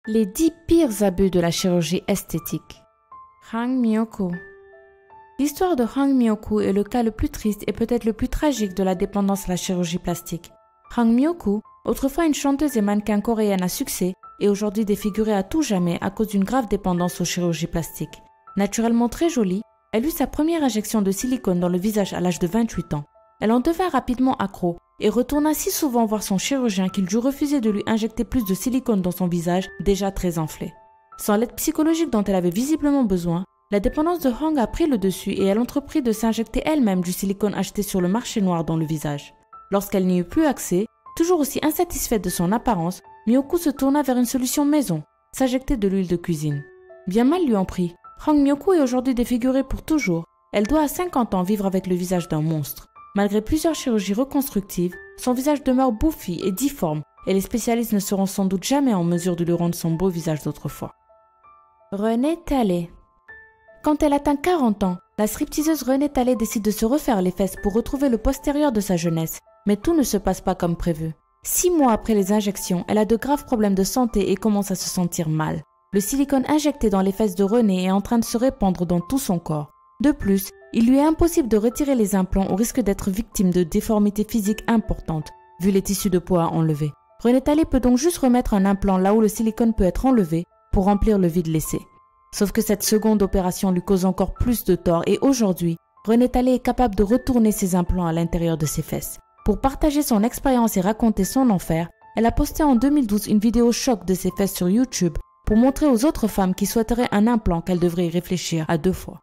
Les 10 pires abus de la chirurgie esthétique. Hang Myoko. L'histoire de Hang Myoko est le cas le plus triste et peut-être le plus tragique de la dépendance à la chirurgie plastique. Hang Myoko, autrefois une chanteuse et mannequin coréenne à succès, est aujourd'hui défigurée à tout jamais à cause d'une grave dépendance aux chirurgies plastiques. Naturellement très jolie, elle eut sa première injection de silicone dans le visage à l'âge de 28 ans. Elle en devint rapidement accro et retourna si souvent voir son chirurgien qu'il dut refuser de lui injecter plus de silicone dans son visage déjà très enflé. Sans l'aide psychologique dont elle avait visiblement besoin, la dépendance de Hang a pris le dessus et elle entreprit de s'injecter elle-même du silicone acheté sur le marché noir dans le visage. Lorsqu'elle n'y eut plus accès, toujours aussi insatisfaite de son apparence, Myoko se tourna vers une solution maison, s'injecter de l'huile de cuisine. Bien mal lui en prit, Hang Myoko est aujourd'hui défigurée pour toujours. Elle doit à 50 ans vivre avec le visage d'un monstre. Malgré plusieurs chirurgies reconstructives, son visage demeure bouffi et difforme et les spécialistes ne seront sans doute jamais en mesure de lui rendre son beau visage d'autrefois. Renée Talley. Quand elle atteint 40 ans, la stripteaseuse Renée Talley décide de se refaire les fesses pour retrouver le postérieur de sa jeunesse. Mais tout ne se passe pas comme prévu. 6 mois après les injections, elle a de graves problèmes de santé et commence à se sentir mal. Le silicone injecté dans les fesses de Renée est en train de se répandre dans tout son corps. De plus, il lui est impossible de retirer les implants au risque d'être victime de déformités physiques importantes, vu les tissus de peau à enlever. Renée Talley peut donc juste remettre un implant là où le silicone peut être enlevé pour remplir le vide laissé. Sauf que cette seconde opération lui cause encore plus de tort et aujourd'hui, Renée Talley est capable de retourner ses implants à l'intérieur de ses fesses. Pour partager son expérience et raconter son enfer, elle a posté en 2012 une vidéo choc de ses fesses sur YouTube pour montrer aux autres femmes qui souhaiteraient un implant qu'elles devraient y réfléchir à 2 fois.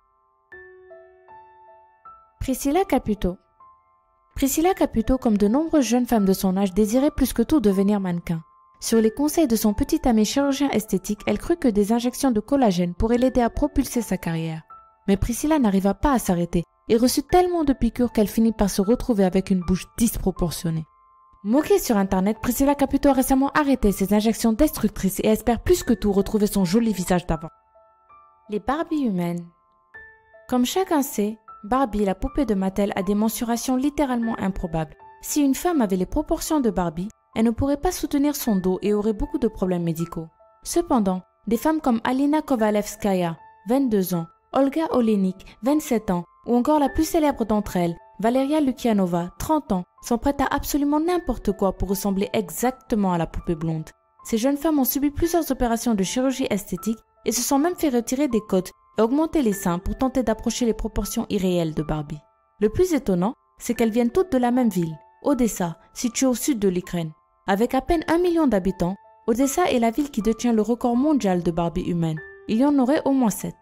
Priscilla Caputo. Priscilla Caputo, comme de nombreuses jeunes femmes de son âge, désirait plus que tout devenir mannequin. Sur les conseils de son petit ami chirurgien esthétique, elle crut que des injections de collagène pourraient l'aider à propulser sa carrière. Mais Priscilla n'arriva pas à s'arrêter et reçut tellement de piqûres qu'elle finit par se retrouver avec une bouche disproportionnée. Moquée sur internet, Priscilla Caputo a récemment arrêté ses injections destructrices et espère plus que tout retrouver son joli visage d'avant. Les Barbies humaines. Comme chacun sait, Barbie, la poupée de Mattel, a des mensurations littéralement improbables. Si une femme avait les proportions de Barbie, elle ne pourrait pas soutenir son dos et aurait beaucoup de problèmes médicaux. Cependant, des femmes comme Alina Kovalevskaya, 22 ans, Olga Olenik, 27 ans, ou encore la plus célèbre d'entre elles, Valeria Lukianova, 30 ans, sont prêtes à absolument n'importe quoi pour ressembler exactement à la poupée blonde. Ces jeunes femmes ont subi plusieurs opérations de chirurgie esthétique et se sont même fait retirer des côtes et augmenter les seins pour tenter d'approcher les proportions irréelles de Barbie. Le plus étonnant, c'est qu'elles viennent toutes de la même ville, Odessa, située au sud de l'Ukraine. Avec à peine 1 million d'habitants, Odessa est la ville qui détient le record mondial de Barbie humaines. Il y en aurait au moins 7.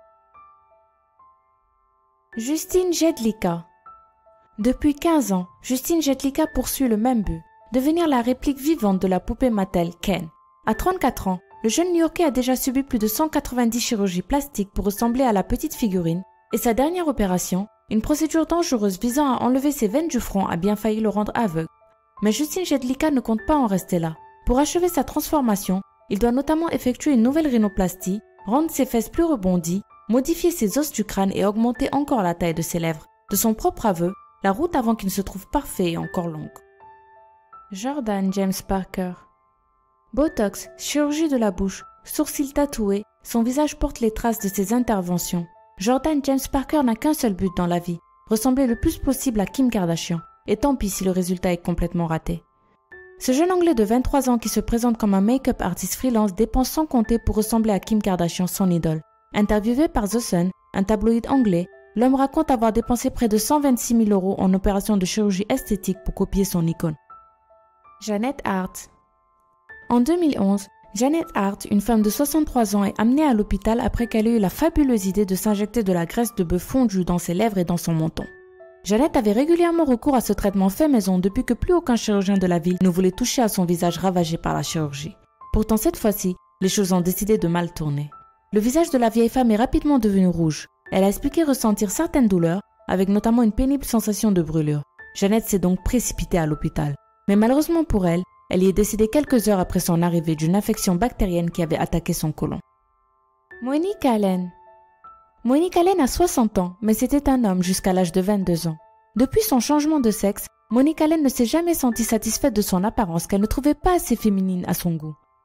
Justine Jedlicka. Depuis 15 ans, Justine Jedlicka poursuit le même but, devenir la réplique vivante de la poupée Mattel Ken. À 34 ans, le jeune New-Yorkais a déjà subi plus de 190 chirurgies plastiques pour ressembler à la petite figurine, et sa dernière opération, une procédure dangereuse visant à enlever ses veines du front, a bien failli le rendre aveugle. Mais Justine Jedlicka ne compte pas en rester là. Pour achever sa transformation, il doit notamment effectuer une nouvelle rhinoplastie, rendre ses fesses plus rebondies, modifier ses os du crâne et augmenter encore la taille de ses lèvres. De son propre aveu, la route avant qu'il ne se trouve parfait est encore longue. Jordan James Parker. Botox, chirurgie de la bouche, sourcils tatoués, son visage porte les traces de ses interventions. Jordan James Parker n'a qu'un seul but dans la vie, ressembler le plus possible à Kim Kardashian, et tant pis si le résultat est complètement raté. Ce jeune Anglais de 23 ans qui se présente comme un make-up artiste freelance dépense sans compter pour ressembler à Kim Kardashian, son idole. Interviewé par The Sun, un tabloïd anglais, l'homme raconte avoir dépensé près de 126 000 € en opérations de chirurgie esthétique pour copier son icône. Janet Hart. En 2011, Janet Hart, une femme de 63 ans, est amenée à l'hôpital après qu'elle ait eu la fabuleuse idée de s'injecter de la graisse de bœuf fondue dans ses lèvres et dans son menton. Janet avait régulièrement recours à ce traitement fait maison depuis que plus aucun chirurgien de la ville ne voulait toucher à son visage ravagé par la chirurgie. Pourtant cette fois-ci, les choses ont décidé de mal tourner. Le visage de la vieille femme est rapidement devenu rouge. Elle a expliqué ressentir certaines douleurs, avec notamment une pénible sensation de brûlure. Janet s'est donc précipitée à l'hôpital. Mais malheureusement pour elle, elle y est décédée quelques heures après son arrivée d'une infection bactérienne qui avait attaqué son côlon. Monique Allen. Monique Allen a 60 ans, mais c'était un homme jusqu'à l'âge de 22 ans. Depuis son changement de sexe, Monique Allen ne s'est jamais sentie satisfaite de son apparence qu'elle ne trouvait pas assez féminine à son goût.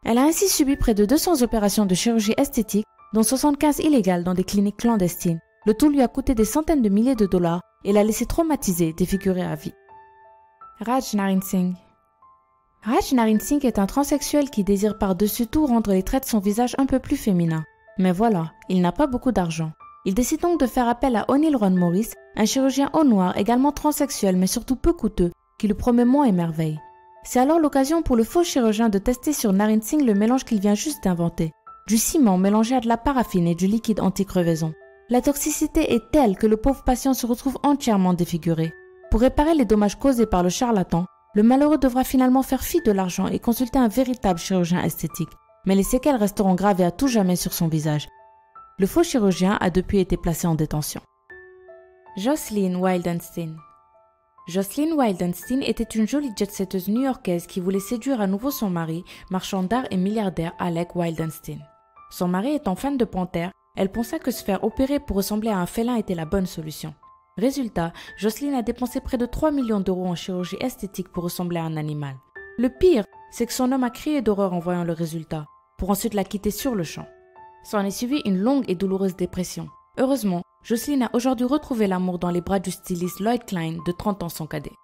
Elle a ainsi subi près de 200 opérations de chirurgie esthétique, dont 75 illégales dans des cliniques clandestines. Le tout lui a coûté des centaines de milliers de dollars et l'a laissé traumatisée, défigurée à vie. Raj Naren Singh. Raj Naren Singh est un transsexuel qui désire par-dessus tout rendre les traits de son visage un peu plus féminins. Mais voilà, il n'a pas beaucoup d'argent. Il décide donc de faire appel à O'Neill Ron Morris, un chirurgien au noir également transsexuel mais surtout peu coûteux, qui lui promet monts et merveilles. C'est alors l'occasion pour le faux chirurgien de tester sur Naren Singh le mélange qu'il vient juste d'inventer. Du ciment mélangé à de la paraffine et du liquide anti-crevaison. La toxicité est telle que le pauvre patient se retrouve entièrement défiguré. Pour réparer les dommages causés par le charlatan, le malheureux devra finalement faire fi de l'argent et consulter un véritable chirurgien esthétique. Mais les séquelles resteront gravées à tout jamais sur son visage. Le faux chirurgien a depuis été placé en détention. Jocelyn Wildenstein. Jocelyn Wildenstein était une jolie jet-setteuse new-yorkaise qui voulait séduire à nouveau son mari, marchand d'art et milliardaire Alec Wildenstein. Son mari étant fan de panthères, elle pensa que se faire opérer pour ressembler à un félin était la bonne solution. Résultat, Jocelyn a dépensé près de 3 millions d'euros en chirurgie esthétique pour ressembler à un animal. Le pire, c'est que son homme a crié d'horreur en voyant le résultat, pour ensuite la quitter sur le champ. S'en est suivi une longue et douloureuse dépression. Heureusement, Jocelyn a aujourd'hui retrouvé l'amour dans les bras du styliste Lloyd Klein, de 30 ans son cadet.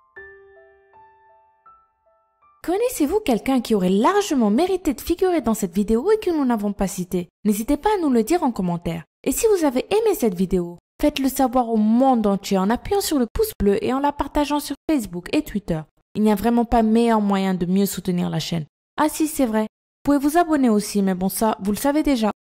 Connaissez-vous quelqu'un qui aurait largement mérité de figurer dans cette vidéo et que nous n'avons pas cité? N'hésitez pas à nous le dire en commentaire. Et si vous avez aimé cette vidéo, faites-le savoir au monde entier en appuyant sur le pouce bleu et en la partageant sur Facebook et Twitter. Il n'y a vraiment pas meilleur moyen de mieux soutenir la chaîne. Ah si, c'est vrai. Vous pouvez vous abonner aussi, mais bon ça, vous le savez déjà.